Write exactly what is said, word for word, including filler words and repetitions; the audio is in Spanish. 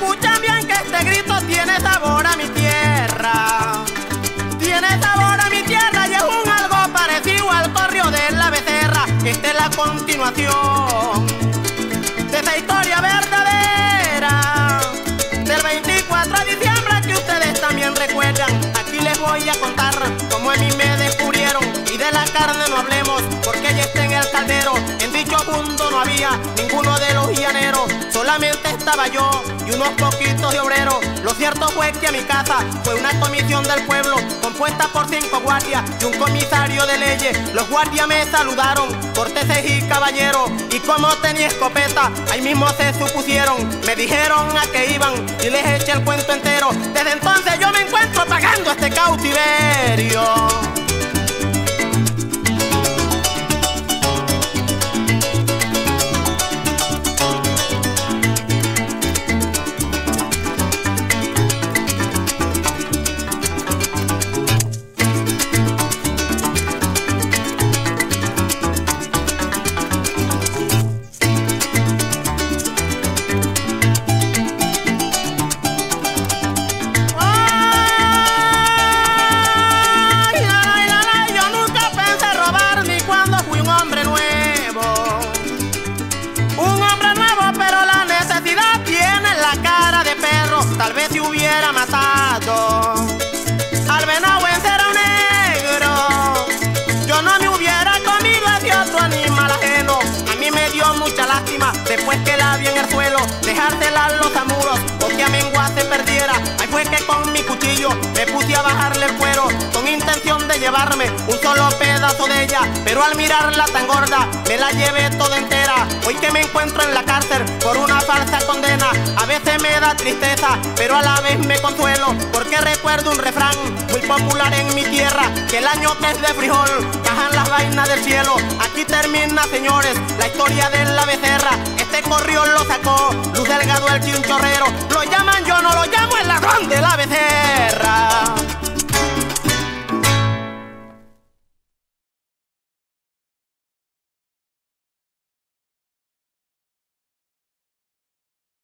escuchen bien que este grito tiene sabor a mi tierra. Tiene sabor a mi tierra y es un algo parecido al correo de la becerra. Esta es la continuación de esa historia verdadera del veinticuatro de diciembre que ustedes también recuerdan. Aquí les voy a contar cómo a mí me descubrieron. Y de la carne no hablemos porque ella está en el caldero. En dicho mundo no había ninguno de los llaneros, solamente estaba yo y unos poquitos de obreros. Lo cierto fue que a mi casa fue una comisión del pueblo compuesta por cinco guardias y un comisario de leyes. Los guardias me saludaron, corteses y caballeros, y como tenía escopeta, ahí mismo se supusieron. Me dijeron a qué iban y les eché el cuento entero. Desde entonces yo me encuentro pagando este cautiverio. Tal vez si hubiera matado al venado en cero negro, yo no me hubiera comido ese otro animal ajeno. A mí me dio mucha lástima después que la vi en el suelo, dejársela a los amuros porque a mengua se perdiera. Ahí fue que con mi cuchillo me puse a bajarle el cuero con intención de llevarme un solo pedazo de ella, pero al mirarla tan gorda me la llevé toda entera. Hoy que me encuentro en la cárcel por una falsa condena, a veces me da tristeza, pero a la vez me consuelo, porque recuerdo un refrán muy popular en mi tierra, que el año que es de frijol cajan las vainas del cielo. Aquí termina, señores, la historia de la becerra. Este corrió lo sacó Luz Delgado el chinchorrero. Lo llaman, yo no lo llamo, el ladrón de la becerra.